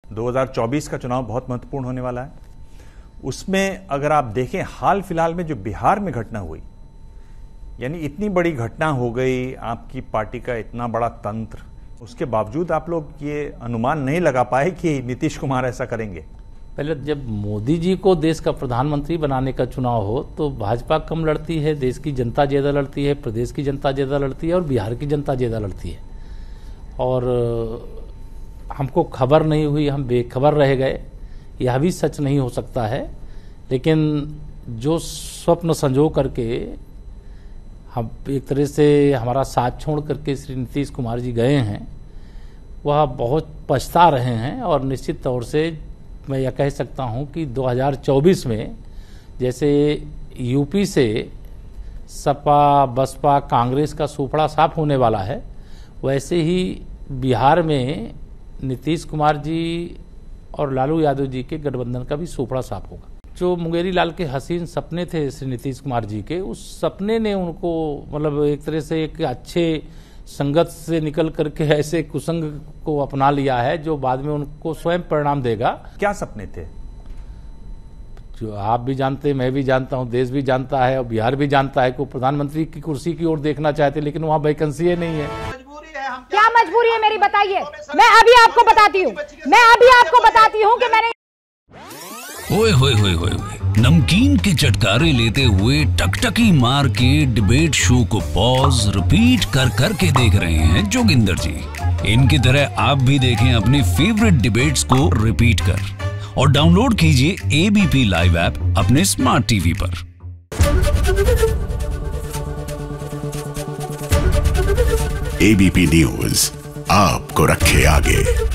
2024 का चुनाव बहुत महत्वपूर्ण होने वाला है। उसमें अगर आप देखें हाल फिलहाल में जो बिहार में घटना हुई, यानी इतनी बड़ी घटना हो गई, आपकी पार्टी का इतना बड़ा तंत्र, उसके बावजूद आप लोग ये अनुमान नहीं लगा पाए कि नीतीश कुमार ऐसा करेंगे। पहले जब मोदी जी को देश का प्रधानमंत्री बनाने का चुनाव हो तो भाजपा कम लड़ती है, देश की जनता ज़्यादा लड़ती है, प्रदेश की जनता ज़्यादा लड़ती है और बिहार की जनता ज़्यादा लड़ती है। और हमको खबर नहीं हुई, हम बेखबर रह गए, यह भी सच नहीं हो सकता है। लेकिन जो स्वप्न संजो करके हम एक तरह से हमारा साथ छोड़ करके श्री नीतीश कुमार जी गए हैं, वह बहुत पछता रहे हैं। और निश्चित तौर से मैं यह कह सकता हूं कि 2024 में जैसे यूपी से सपा, बसपा, कांग्रेस का सूपड़ा साफ होने वाला है, वैसे ही बिहार में नीतीश कुमार जी और लालू यादव जी के गठबंधन का भी सूपड़ा साफ होगा। जो मुंगेरी लाल के हसीन सपने थे श्री नीतीश कुमार जी के, उस सपने ने उनको मतलब एक तरह से एक अच्छे संगत से निकल करके ऐसे कुसंग को अपना लिया है जो बाद में उनको स्वयं परिणाम देगा। क्या सपने थे? जो आप भी जानते हैं, मैं भी जानता हूं, देश भी जानता है और बिहार भी जानता है कि प्रधानमंत्री की कुर्सी की ओर देखना चाहते, लेकिन वहां वैकेंसी नहीं है। क्या मजबूरी है मेरी, बताइए। मैं अभी आपको बताती हूँ कि मैंने ओए होए होए होए नमकीन के चटकारे लेते हुए टकटकी मार के डिबेट शो को पॉज रिपीट कर करके देख रहे हैं जोगिंदर जी। इनकी तरह आप भी देखें अपनी फेवरेट डिबेट्स को रिपीट कर और डाउनलोड कीजिए एबीपी लाइव ऐप अपने स्मार्ट टीवी पर। एबीपी न्यूज आपको रखे आगे।